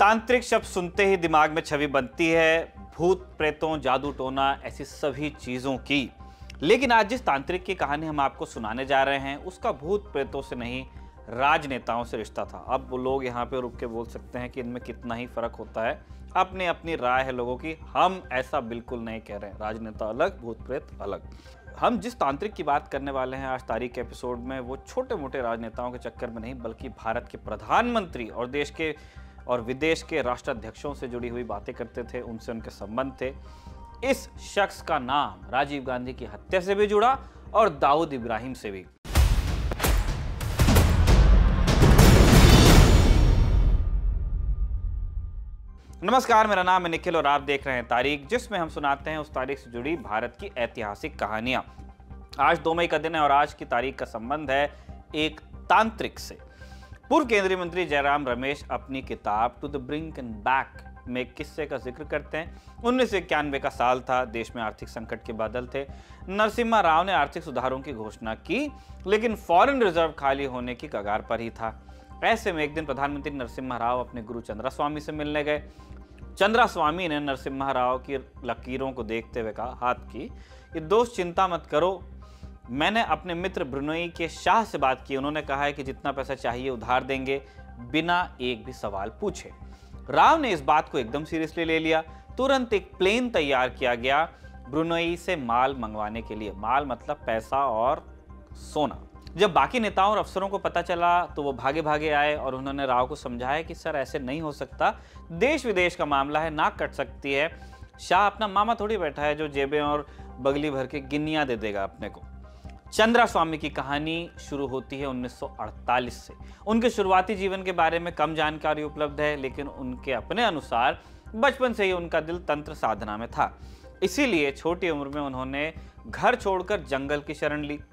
तांत्रिक शब्द सुनते ही दिमाग में छवि बनती है भूत प्रेतों, जादू टोना, ऐसी सभी चीजों की। लेकिन आज जिस तांत्रिक की कहानी हम आपको सुनाने जा रहे हैं उसका भूत प्रेतों से नहीं, राजनेताओं से रिश्ता था। अब वो लोग यहाँ पे रुक के बोल सकते हैं कि इनमें कितना ही फर्क होता है, अपनी अपनी राय है लोगों की। हम ऐसा बिल्कुल नहीं कह रहे हैं, राजनेता अलग, भूत प्रेत अलग। हम जिस तांत्रिक की बात करने वाले हैं आज तारीख के एपिसोड में, वो छोटे मोटे राजनेताओं के चक्कर में नहीं, बल्कि भारत के प्रधानमंत्री और देश के और विदेश के राष्ट्राध्यक्षों से जुड़ी हुई बातें करते थे, उनसे उनके संबंध थे। इस शख्स का नाम राजीव गांधी की हत्या से भी जुड़ा और दाऊद इब्राहिम से भी। नमस्कार, मेरा नाम है निखिल और आप देख रहे हैं तारीख, जिसमें हम सुनाते हैं उस तारीख से जुड़ी भारत की ऐतिहासिक कहानियां। आज 2 मई का दिन है और आज की तारीख का संबंध है एक तांत्रिक से। पूर्व केंद्रीय मंत्री जयराम रमेश अपनी किताब to the brink and back में एक किस्से का जिक्र करते हैं। 1991 का साल था, देश में आर्थिक संकट के बादल थे। नरसिम्हा राव ने आर्थिक सुधारों की घोषणा की, लेकिन फॉरेन रिजर्व खाली होने की कगार पर ही था। ऐसे में एक दिन प्रधानमंत्री नरसिम्हा राव अपने गुरु चंद्रास्वामी से मिलने गए। चंद्रास्वामी ने नरसिम्हा राव की लकीरों को देखते हुए कहा, हाथ की, ये दोस्त चिंता मत करो, मैंने अपने मित्र ब्रुनई के शाह से बात की, उन्होंने कहा है कि जितना पैसा चाहिए उधार देंगे बिना एक भी सवाल पूछे। राव ने इस बात को एकदम सीरियसली ले लिया। तुरंत एक प्लेन तैयार किया गया ब्रुनई से माल मंगवाने के लिए। माल मतलब पैसा और सोना। जब बाकी नेताओं और अफसरों को पता चला तो वो भागे भागे आए और उन्होंने राव को समझाया कि सर ऐसे नहीं हो सकता, देश विदेश का मामला है, नाक कट सकती है। शाह अपना मामा थोड़ी बैठा है जो जेबें और बगली भर के गिन्नियां दे देगा अपने को। चंद्रास्वामी की कहानी शुरू होती है 1948 से। उनके शुरुआती जीवन के बारे में कम जानकारी उपलब्ध है, लेकिन उनके अपने अनुसार बचपन से ही उनका दिल तंत्र साधना में था। इसीलिए छोटी उम्र में उन्होंने घर छोड़कर जंगल की शरण ली।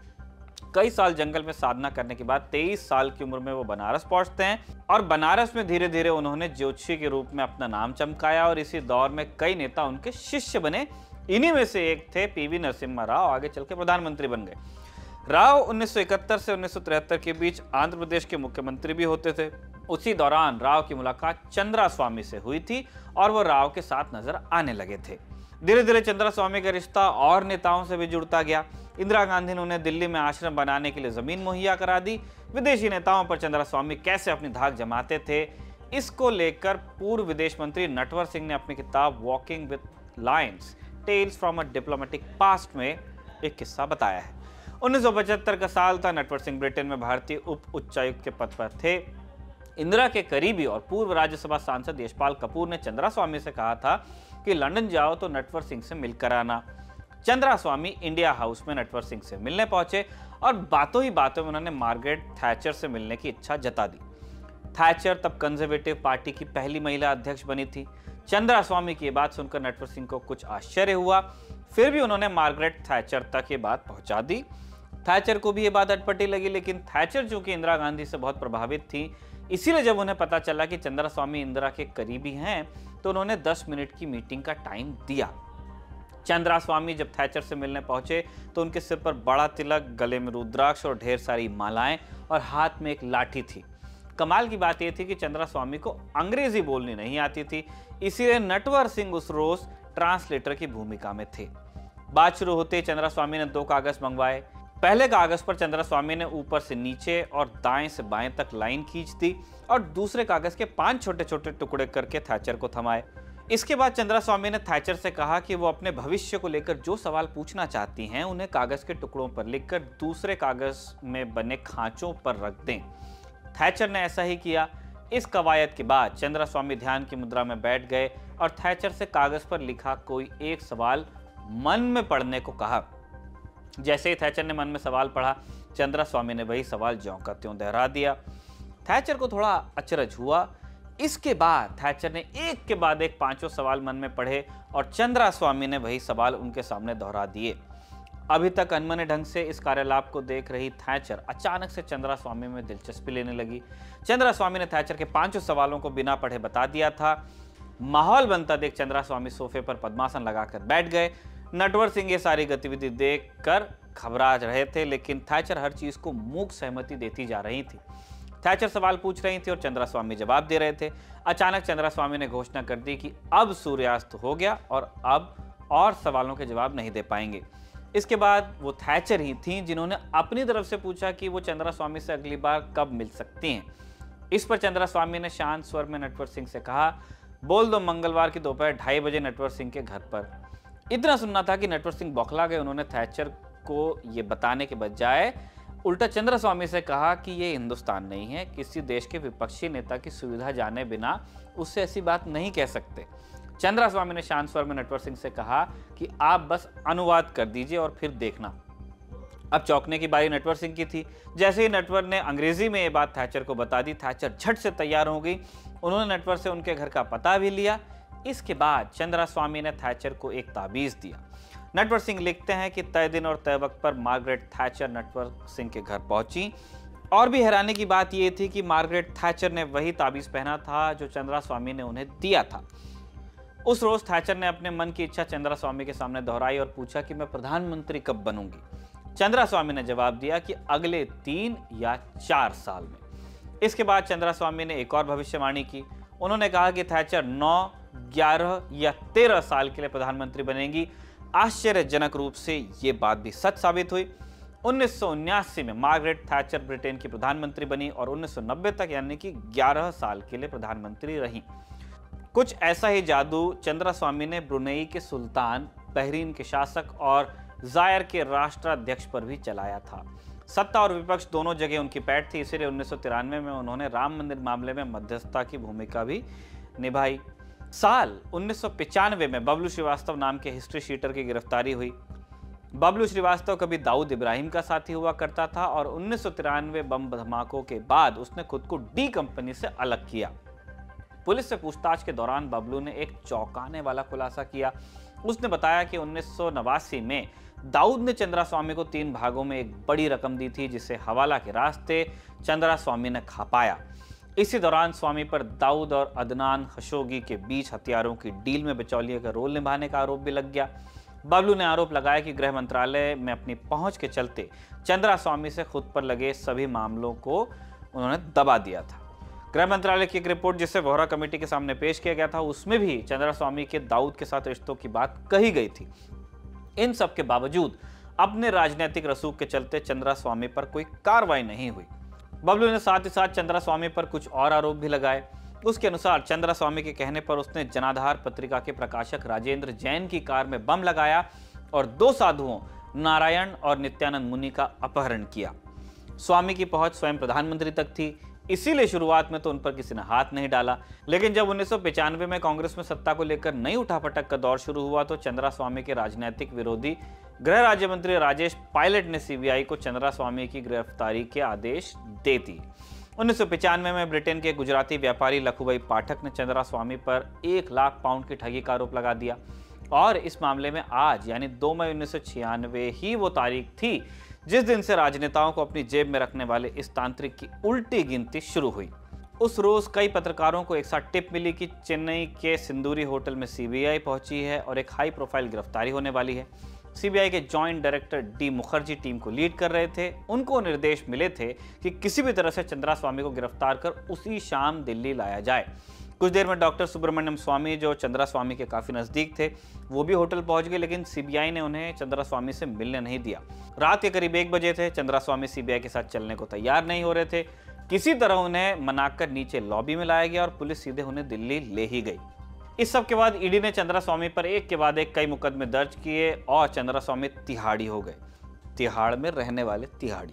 कई साल जंगल में साधना करने के बाद 23 साल की उम्र में वो बनारस पहुंचते हैं और बनारस में धीरे धीरे उन्होंने ज्योतिषी के रूप में अपना नाम चमकाया और इसी दौर में कई नेता उनके शिष्य बने। इन्हीं में से एक थे पीवी नरसिम्हा राव, आगे चल के प्रधानमंत्री बन गए। राव 1971 से 1973 के बीच आंध्र प्रदेश के मुख्यमंत्री भी होते थे। उसी दौरान राव की मुलाकात चंद्रास्वामी से हुई थी और वो राव के साथ नजर आने लगे थे। धीरे धीरे चंद्रास्वामी का रिश्ता और नेताओं से भी जुड़ता गया। इंदिरा गांधी ने उन्हें दिल्ली में आश्रम बनाने के लिए जमीन मुहैया करा दी। विदेशी नेताओं पर चंद्रास्वामी कैसे अपनी धाक जमाते थे, इसको लेकर पूर्व विदेश मंत्री नटवर सिंह ने अपनी किताब walking with lions tales from a diplomatic past में एक किस्सा बताया है। 1975 का साल था। नटवर सिंह ब्रिटेन में भारतीय उप उच्चायुक्त के पद पर थे। इंदिरा के करीबी और पूर्व राज्यसभा सांसद यशपाल कपूर ने चंद्रास्वामी से कहा था कि लंदन जाओ तो नटवर सिंह से मिलकर आना। चंद्रास्वामी इंडिया हाउस में नटवर सिंह से मिलने पहुंचे और बातों ही बातों में उन्होंने मार्गरेट थैचर से मिलने की इच्छा जता दी। थैचर तब कंजर्वेटिव पार्टी की पहली महिला अध्यक्ष बनी थी। चंद्रास्वामी की बात सुनकर नटवर सिंह को कुछ आश्चर्य हुआ, फिर भी उन्होंने मार्गरेट थैचर तक ये बात पहुंचा दी। थैचर को भी ये बात अटपटी लगी, लेकिन थैचर चूंकि इंदिरा गांधी से बहुत प्रभावित थी, इसीलिए जब उन्हें पता चला कि चंद्रास्वामी इंदिरा के करीबी हैं तो उन्होंने 10 मिनट की मीटिंग का टाइम दिया। चंद्रास्वामी जब थैचर से मिलने पहुंचे तो उनके सिर पर बड़ा तिलक, गले में रुद्राक्ष और ढेर सारी मालाएं और हाथ में एक लाठी थी। कमाल की बात यह थी कि चंद्रास्वामी को अंग्रेजी बोलनी नहीं आती थी, इसीलिए नटवर सिंह उस रोज ट्रांसलेटर की भूमिका में थे। बात शुरू होते ही चंद्रास्वामी ने 2 कागज मंगवाए। पहले कागज पर चंद्रास्वामी ने ऊपर से नीचे और दाएं से बाएं तक लाइन खींच दी और दूसरे कागज के 5 छोटे छोटे टुकड़े करके थैचर को थमाए। इसके बाद चंद्रास्वामी ने थैचर से कहा कि वो अपने भविष्य को लेकर जो सवाल पूछना चाहती हैं उन्हें कागज के टुकड़ों पर लिखकर दूसरे कागज में बने खांचों पर रख दें। थैचर ने ऐसा ही किया। इस कवायद के बाद चंद्रास्वामी ध्यान की मुद्रा में बैठ गए और थैचर से कागज पर लिखा कोई एक सवाल मन में पढ़ने को कहा। जैसे ही थैचर ने मन में सवाल पढ़ा, चंद्रास्वामी ने वही सवाल ज्यों का त्यों दोहरा दिया। थैचर को थोड़ा अचरज हुआ। इसके बाद थैचर ने एक के बाद एक 5 सवाल मन में पढ़े और चंद्रास्वामी ने वही सवाल उनके सामने दोहरा दिए। अभी तक अनमने ढंग से इस कार्यलाप को देख रही थैचर अचानक से चंद्रास्वामी में दिलचस्पी लेने लगी। चंद्रास्वामी ने थैचर के 5 सवालों को बिना पढ़े बता दिया था। माहौल बनता देख चंद्रास्वामी सोफे पर पद्मासन लगाकर बैठ गए। नटवर सिंह ये सारी गतिविधि देखकर घबरा रहे थे, लेकिन थैचर हर चीज को मूक सहमति देती जा रही थी। थैचर सवाल पूछ रही थी और चंद्रास्वामी जवाब दे रहे थे। अचानक चंद्रास्वामी ने घोषणा कर दी कि अब सूर्यास्त हो गया और अब और सवालों के जवाब नहीं दे पाएंगे। इसके बाद वो थैचर ही थीं जिन्होंने अपनी तरफ से पूछा कि वो चंद्रास्वामी से अगली बार कब मिल सकती हैं। इस पर चंद्रास्वामी ने शांत स्वर में नटवर सिंह से कहा, बोल दो मंगलवार की दोपहर 2:30 बजे नटवर सिंह के घर पर। इतना सुनना था कि नटवर सिंह बौखला गए। उन्होंने थैचर को ये बताने के बजाय उल्टा चंद्रास्वामी से कहा कि ये हिंदुस्तान नहीं है, किसी देश के विपक्षी नेता की सुविधा जाने बिना उससे ऐसी बात नहीं कह सकते। चंद्रास्वामी ने शांत स्वर में नटवर सिंह से कहा कि आप बस अनुवाद कर दीजिए और फिर देखना। अब चौंकने की बारी नटवर सिंह की थी। जैसे ही नटवर ने अंग्रेजी में ये बात थैचर को बता दी, थैचर झट से तैयार हो गई। उन्होंने नटवर से उनके घर का पता भी लिया। इसके बाद चंद्रास्वामी ने थैचर को एक ताबीज दिया। नटवर सिंह लिखते हैं कि तय दिन और तय वक्त पर मार्गरेट थैचर नटवर सिंह के घर पहुंची। और भी हैरानी की बात यह थी कि मार्गरेट थैचर ने वही ताबीज पहना था जो चंद्रास्वामी ने उन्हें दिया था। उस रोज थैचर ने अपने मन की इच्छा चंद्रास्वामी के सामने दोहराई और पूछा कि मैं प्रधानमंत्री कब बनूंगी। चंद्रास्वामी ने जवाब दिया कि अगले 3 या 4 साल में। इसके बाद चंद्रास्वामी ने एक और भविष्यवाणी की। उन्होंने कहा कि थैचर 9, 11 या 13 साल के लिए प्रधानमंत्री बनेगी। आश्चर्यजनक रूप से ये बात भी सच साबित हुई। 1979 में मार्गरेट थैचर ब्रिटेन की प्रधानमंत्री बनी और 1990 तक यानी कि 11 साल के लिए प्रधानमंत्री रहीं। कुछ ऐसा ही जादू चंद्रास्वामी ने ब्रुनेई के सुल्तान, बहरीन के शासक और जायर के राष्ट्राध्यक्ष पर भी चलाया था। सत्ता और विपक्ष दोनों जगह उनकी पैठ थी, इसलिए 1993 में उन्होंने राम मंदिर मामले में मध्यस्थता की भूमिका भी निभाई। साल 1995 में बबलू श्रीवास्तव नाम के हिस्ट्री शीटर की गिरफ्तारी हुई। बबलू श्रीवास्तव कभी दाऊद इब्राहिम का साथी हुआ करता था और 1993 बम धमाकों के बाद उसने खुद को डी कंपनी से अलग किया। पुलिस से पूछताछ के दौरान बबलू ने एक चौंकाने वाला खुलासा किया। उसने बताया कि 1989 में दाऊद ने चंद्रास्वामी को 3 भागों में एक बड़ी रकम दी थी, जिसे हवाला के रास्ते चंद्रास्वामी ने खा पाया। इसी दौरान स्वामी पर दाऊद और अदनान खशोगी के बीच हथियारों की डील में बिचौलिए का रोल निभाने का आरोप भी लग गया। बबलू ने आरोप लगाया कि गृह मंत्रालय में अपनी पहुंच के चलते चंद्रास्वामी से खुद पर लगे सभी मामलों को उन्होंने दबा दिया था। गृह मंत्रालय की एक रिपोर्ट जिसे वोहरा कमेटी के सामने पेश किया गया था, उसमें भी चंद्रास्वामी के दाऊद के साथ रिश्तों की बात कही गई थी। इन सब के बावजूद अपने राजनीतिक रसूख के चलते चंद्रास्वामी पर कोई कार्रवाई नहीं हुई। बबलू ने साथ ही साथ चंद्रास्वामी पर कुछ और आरोप भी लगाए। उसके अनुसार चंद्रास्वामी के कहने पर उसने जनाधार पत्रिका के प्रकाशक राजेंद्र जैन की कार में बम लगाया और 2 साधुओं नारायण और नित्यानंद मुनि का अपहरण किया। स्वामी की पहुंच स्वयं प्रधानमंत्री तक थी, इसीलिए शुरुआत में तो उन पर किसी ने हाथ नहीं डाला। लेकिन जब 1995 में कांग्रेस में सत्ता को लेकर नई उठापटक का दौर शुरू हुआ तो चंद्रास्वामी के राजनीतिक विरोधी गृह राज्य मंत्री राजेश पायलट ने सीबीआई को चंद्रास्वामी की गिरफ्तारी के आदेश दे दिए। 1995 में ब्रिटेन के गुजराती व्यापारी लखूभाई पाठक ने चंद्रास्वामी पर 1 लाख पाउंड की ठगी का आरोप लगा दिया और इस मामले में आज यानी 2 मई 1996 ही वो तारीख थी जिस दिन से राजनेताओं को अपनी जेब में रखने वाले इस तांत्रिक की उल्टी गिनती शुरू हुई। उस रोज कई पत्रकारों को एक साथ टिप मिली कि चेन्नई के सिंदूरी होटल में सीबीआई पहुंची है और एक हाई प्रोफाइल गिरफ्तारी होने वाली है। सीबीआई के joint director D Mukherjee team को लीड कर रहे थे। उनको निर्देश मिले थे कि किसी भी तरह से चंद्रास्वामी को गिरफ्तार कर उसी शाम दिल्ली लाया जाए। कुछ देर में डॉक्टर सुब्रमण्यम स्वामी, जो चंद्रास्वामी के काफी नजदीक थे, वो भी होटल पहुंच गए, लेकिन सीबीआई ने उन्हें चंद्रास्वामी से मिलने नहीं दिया। रात के करीब 1 बजे थे। चंद्रास्वामी सीबीआई के साथ चलने को तैयार नहीं हो रहे थे। किसी तरह उन्हें मनाकर नीचे लॉबी में लाया गया और पुलिस सीधे उन्हें दिल्ली ले ही गई। इस सब के बाद ईडी ने चंद्रास्वामी पर एक के बाद एक कई मुकदमे दर्ज किए और चंद्रास्वामी तिहाड़ी हो गए। तिहाड़ में रहने वाले तिहाड़ी।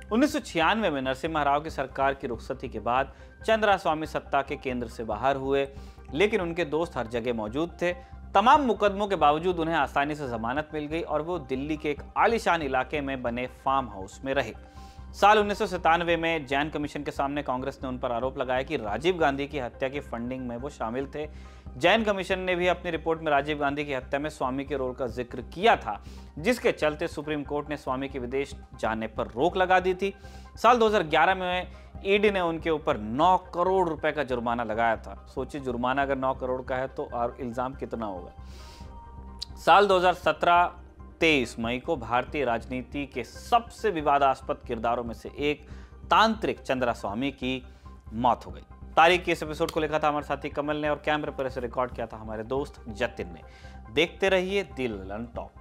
1996 में नरसिम्हा राव की सरकार की रुखसती के बाद चंद्रास्वामी सत्ता के केंद्र से बाहर हुए, लेकिन उनके दोस्त हर जगह मौजूद थे। तमाम मुकदमों के बावजूद उन्हें आसानी से जमानत मिल गई और वो दिल्ली के एक आलीशान इलाके में बने फार्म हाउस में रहे। साल 1997 में जैन कमीशन के सामने कांग्रेस ने उन पर आरोप लगाया कि राजीव गांधी की हत्या की फंडिंग में वो शामिल थे। जैन कमीशन ने भी अपनी रिपोर्ट में राजीव गांधी की हत्या में स्वामी के रोल का जिक्र किया था, जिसके चलते सुप्रीम कोर्ट ने स्वामी के विदेश जाने पर रोक लगा दी थी। साल 2011 में ईडी ने उनके ऊपर 9 करोड़ रुपए का जुर्माना लगाया था। सोचिए, जुर्माना अगर 9 करोड़ का है तो और इल्जाम कितना होगा। साल 2017 23 मई को भारतीय राजनीति के सबसे विवादास्पद किरदारों में से एक तांत्रिक चंद्रा स्वामी की मौत हो गई। तारीख के इस एपिसोड को लिखा था हमारे साथी कमल ने और कैमरे पर इसे रिकॉर्ड किया था हमारे दोस्त जतिन ने। देखते रहिए दी ललन टॉक।